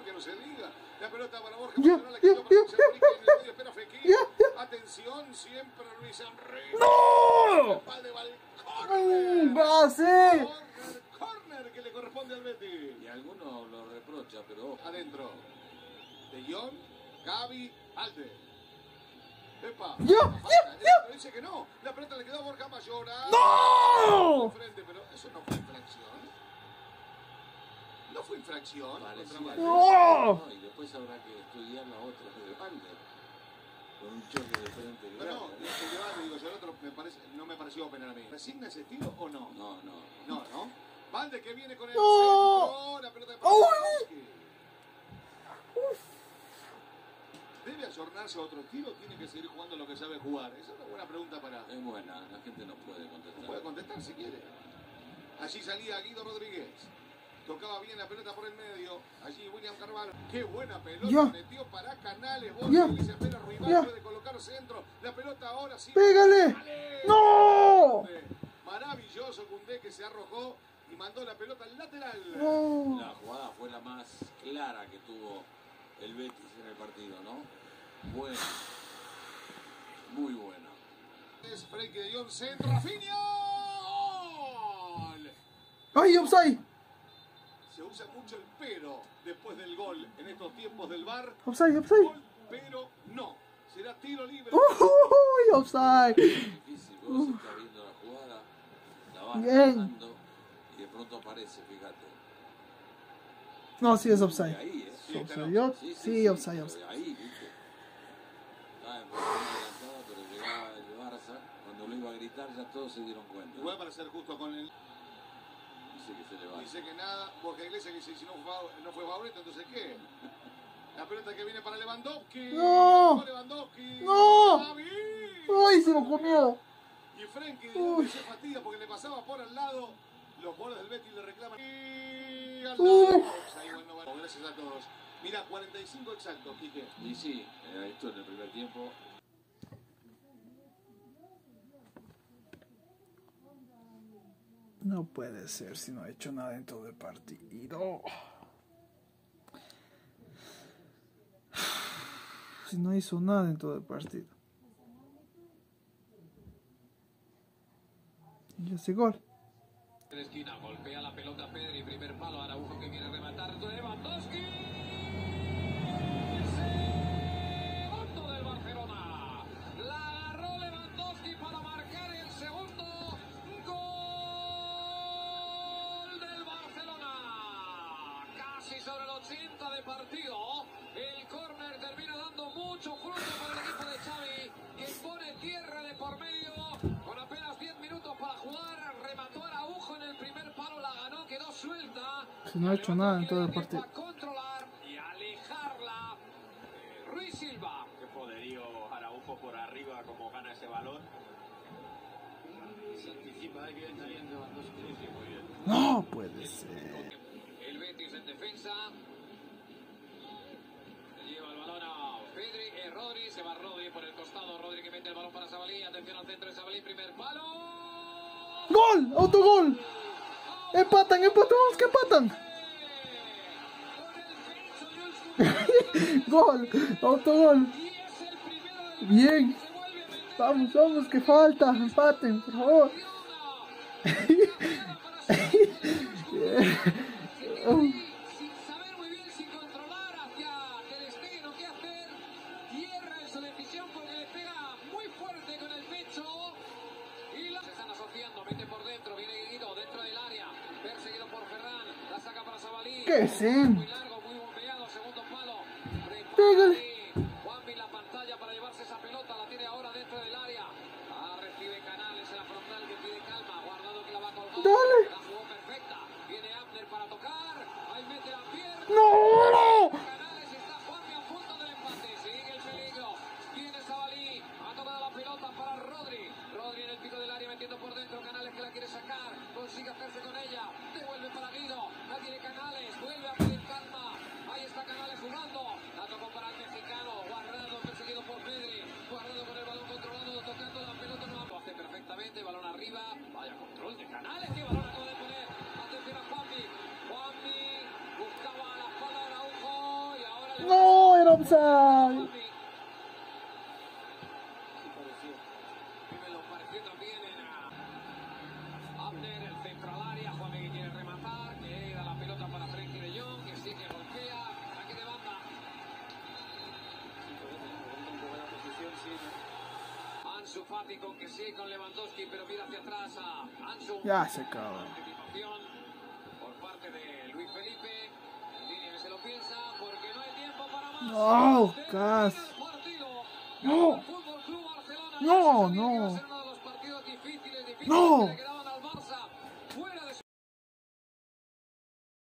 que no se diga. La pelota para Borja. Espera Fekir. Atención, siempre Luis Enrique. ¡No! ¡Base! Corner que le corresponde al Betis. Y alguno lo reprocha, pero adentro. De Jong, Gavi, Alde. Epa. Dice que no. La pelota le quedó a Borja Mayoral. ¡No! Frente, pero eso no fue infracción. No fue infracción. ¡No! Y después habrá que estudiar la otra de Valde. Con un choque de frente grande. No, digo, yo el otro no me pareció penal a mí. ¿Resigna ese tiro o no? No. Valde que viene con el centro. La pelota de Pavlovsky. ¿Debe ayornarse a otro tiro o tiene que seguir jugando lo que sabe jugar? Esa es una buena pregunta para... Es buena, la gente no puede contestar. Puede contestar si quiere. Allí salía Guido Rodríguez. Tocaba bien la pelota por el medio. Allí William Carvalho. Qué buena pelota. Metió para Canales. Borja se espera rival. Puede colocar centro. La pelota ahora sí. ¡Pégale! ¡No! Maravilloso Koundé que se arrojó y mandó la pelota al lateral. No. La jugada fue la más clara que tuvo el Betis en el partido, ¿no? Buena. Muy buena. Es Frenkie de Jong. Centro. Rafinha. ¡Gol! ¡Ay, offside! Se usa mucho el pero después del gol en estos tiempos del VAR. Offside. Gol, pero no. Será tiro libre. ¡Uy, offside! Difícil, vos estás viendo la jugada, la vas ganando y de pronto aparece, fíjate. No, sí es offside. Ahí, ¿Offside? Sí, offside. Ahí, viste. Estaba en posición adelantada, pero llegaba el Barça. Cuando lo iba a gritar ya todos se dieron cuenta. Igual para ser justo con él. Dice que se le va. Dice que nada, Borja Iglesias que dice si no fue favorito, entonces ¿qué? La pelota que viene para Lewandowski. ¡No! Lewandowski. ¡No! ¡David! ¡Ay, se lo comió! Y Frenkie de Jong se fatiga porque le pasaba por al lado. Los jugadores del Betis le reclaman. Y al lado. Gracias a todos. Mira, 45 exactos, Quique. Y sí, esto en el primer tiempo. No puede ser si no ha hecho nada dentro del partido. Si no hizo nada dentro del partido. Y ese gol. En esquina, golpea la pelota Pedri, primer palo, Araujo que viene a rematar, Lewandowski. Segundo del Barcelona. La agarró Lewandowski para marcar el segundo gol del Barcelona. Casi sobre el 80 de partido. El córner termina dando mucho fruto para el equipo de Xavi, que pone tierra de por medio. Con apenas 10 minutos para jugar, remató Araujo en el primer palo, la ganó, quedó suelta. Si no ha hecho nada en todo el partido. A controlar y alejarla. Ruiz Silva. Qué poderío Araujo por arriba, como gana ese balón. Se anticipa de que está bien Lewandowski, sí, muy bien. No puede ser. El Betis en defensa. Lleva el balón a Pedri, Rodri, se va Rodri por el costado, Rodri que mete el balón para Sabalí, atención al centro de Sabalí, primer palo. ¡Gol! ¡Autogol! ¡Empatan! ¡Vamos que empatan! ¡Gol! ¡Autogol! Bien. Vamos, que falta. Empaten, por favor. Sin saber muy bien si controlar hacia Ter Stegen o qué hacer, cierra en su decisión porque le pega muy fuerte con el pecho y se están asociando, mete por dentro, viene Guido dentro del área, perseguido por Ferran, la saca para Sabalí. ¿Qué es? Muy largo, muy bombeado, segundo palo. Pégale. Juanvi la pantalla para llevarse esa pelota, la tiene ahora dentro del área. Recibe Canales en la frontal que pide calma, Guardado que la va a colgar. Dale. La jugó perfecta, viene Abner para tocar, ahí mete la pierna. ¡No! Canales está Juanvi a punto del empate, sigue el peligro, viene Sabalí, ha tocado la pelota para Rodri. Rodri en el pico del área metiendo por dentro, Canales que la quiere sacar, consigue hacerse con ella, devuelve para Guido, la tiene Canales, vuelve a pedir calma, ahí está Canales jugando, la tocó para el mexicano. No, era offside. Me lo pareció también en Abner, el centro al área. Juan Miguel quiere rematar, que da la pelota para Frenkie de Jong, que sí que golpea, saque de banda. Ansu Fati con que sí, con Lewandowski, pero mira hacia atrás a Ansu. Ya se acabó. Anticipación por parte de Luis Felipe. Línea que se lo piensa, porque no hay tiempo para más. No, Cas. No. No, no. No.